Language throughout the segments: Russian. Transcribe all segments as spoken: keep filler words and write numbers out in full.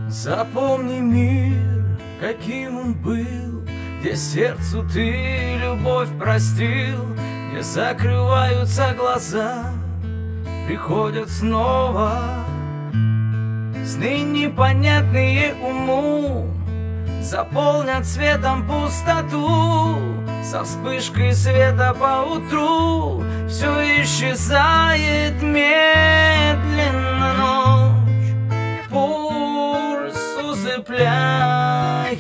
Запомни мир, каким он был, где сердцу ты любовь простил, где закрываются глаза, приходят снова сны непонятные уму, заполнят светом пустоту. Со вспышкой света поутру все исчезает медленно, ночь пульс усыпляет,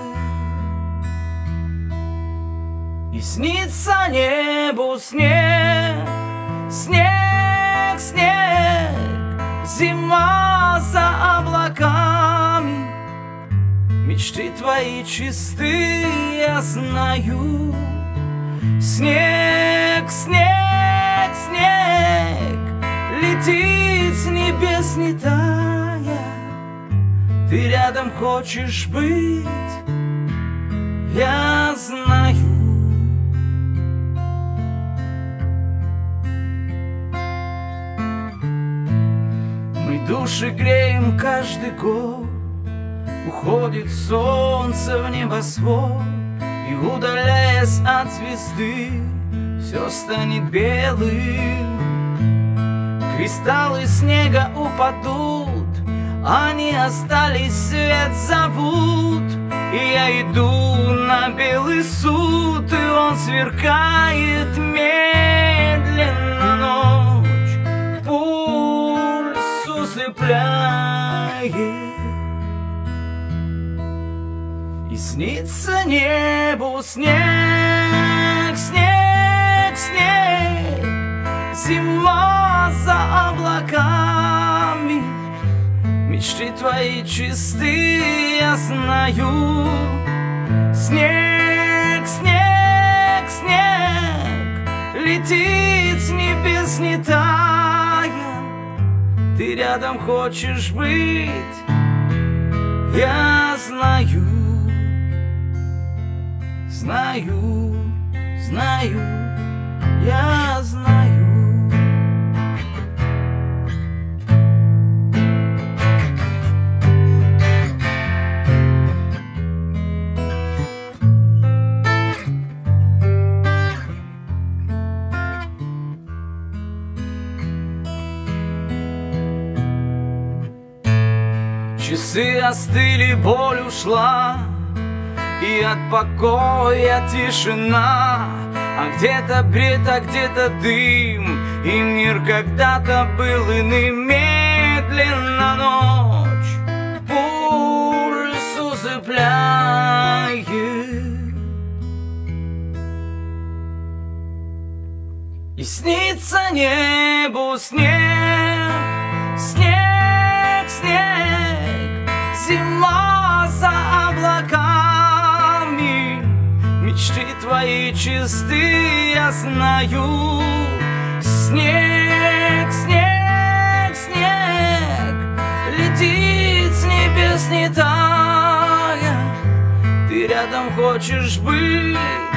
и снится небу снег, снег, снег, зима за облаками. Мечты твои чисты, я знаю. Снег, снег, снег летит с небес не тая. Ты рядом хочешь быть, я знаю. Мы души греем каждый год, уходит солнце в небосвод, и, удаляясь от звезды, все станет белым. Кристаллы снега упадут, они остались, свет зовут. И я иду на белый суд, и он сверкает медленно, ночь пульс усыпляет, и снится небу снег, снег, снег, зима за облаками. Мечты твои чисты, я знаю. Снег, снег, снег летит с небес не тая. Ты рядом хочешь быть, я знаю. Знаю, знаю, я знаю. Часы остыли, боль ушла, и от покоя тишина. А где-то бред, а где-то дым, и мир когда-то был иным. Медленно ночь пульс усыпляет, и снится небу снег, снег, снег, зима за облаками. Мечты твои чисты, я знаю. Снег, снег, снег летит с небес не тая. Ты рядом хочешь быть,